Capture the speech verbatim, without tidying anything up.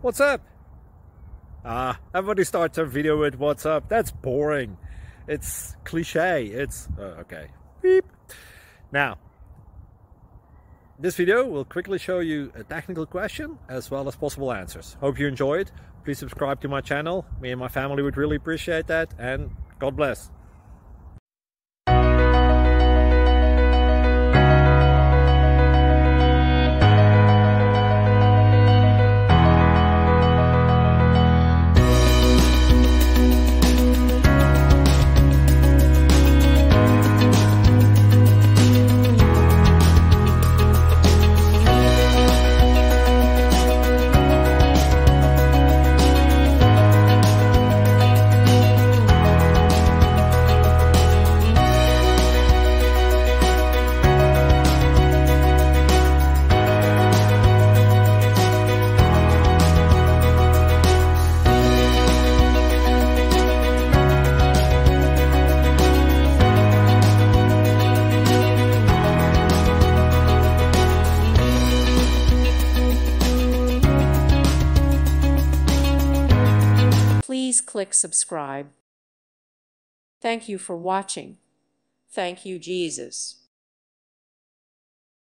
What's up? Ah, everybody starts their video with what's up. That's boring. It's cliche. It's uh, okay. Beep. Now, this video will quickly show you a technical question as well as possible answers. Hope you enjoyed. Please subscribe to my channel. Me and my family would really appreciate that, and God bless. Please click subscribe. Thank you for watching. Thank you, Jesus.